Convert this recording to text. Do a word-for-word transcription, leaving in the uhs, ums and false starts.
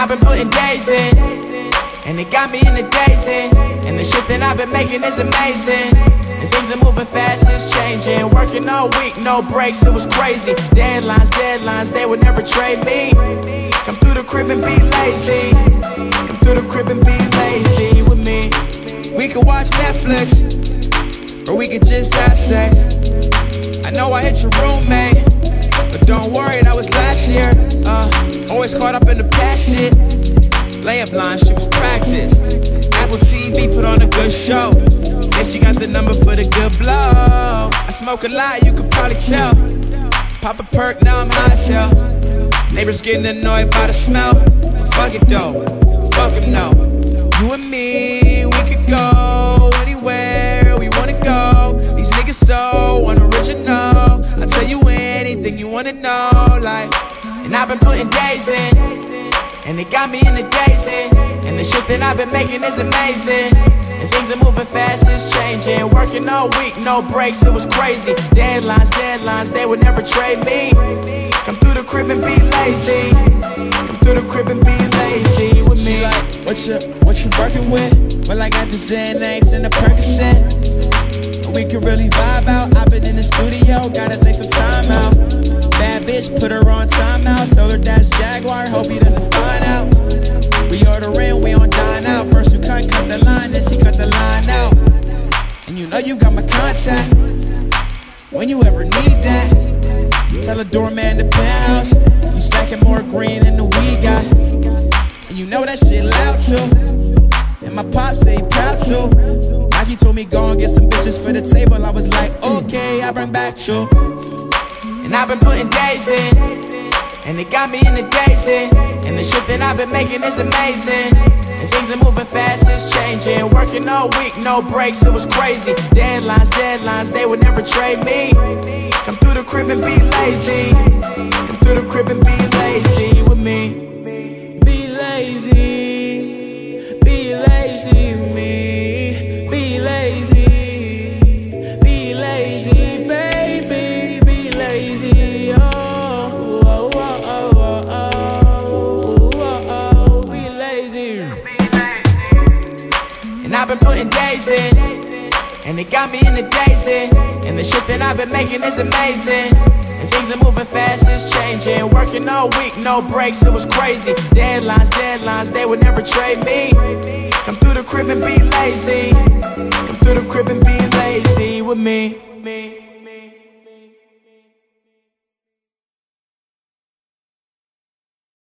I've been putting days in, and it got me in the daisy. And the shit that I've been making is amazing. And things are moving fast, it's changing. Working all week, no breaks, it was crazy. Deadlines, deadlines, they would never trade me. Come through the crib and be lazy. Come through the crib and be lazy with me. We could watch Netflix, or we could just have sex. I know I hit your roommate, but don't worry, that was last year. Uh, always caught up in the past shit. Layup line, shit was practice. Apple T V put on a good show. Guess she got the number for the good blow. I smoke a lot, you could probably tell. Pop a perk, now I'm high as hell. Neighbors getting annoyed by the smell. Fuck it though, fuck them no. You and me, we could go anywhere we wanna go. These niggas so unoriginal. I'll tell you anything you wanna know, like. And I've been putting days in, and it got me in the daisy. And the shit that I've been making is amazing. And things are moving fast, it's changing. Working all week, no breaks, it was crazy. Deadlines, deadlines, they would never trade me. Come through the crib and be lazy. Come through the crib and be lazy with me. She like, what you, what you working with? Well, I got the Xanax and the Percocet. We can really vibe out. I've been in the studio, gotta take some time out. Bad bitch, put her on timeout. Told her that's Jaguar, hope he doesn't find out. We ordering, we on dine out. First you cut, cut the line, then she cut the line out. And you know you got my contact. When you ever need that, tell a doorman the penthouse. You stacking more green than the weed got. And you know that shit loud too. And my pops say proud too. Nike told me go and get some bitches for the table. I was like, okay, I bring back you. And I've been putting days in, and it got me in the daisy. And the shit that I've been making is amazing. And things are moving fast, it's changing. Working all week, no breaks, it was crazy. Deadlines, deadlines, they would never trade me. Come through the crib and be lazy. Come through the crib and be lazy with me. Be lazy, be lazy with me. Be lazy, be lazy, baby. Be lazy, oh, oh, oh, oh, oh, oh, oh, be lazy. And I've been putting days in, and it got me in the daisy. And the shit that I've been making is amazing. And things are moving fast, it's changing. Working all week, no breaks, it was crazy. Deadlines, deadlines, they would never trade me. Come through the crib and be lazy. Come through the crib and be lazy with me.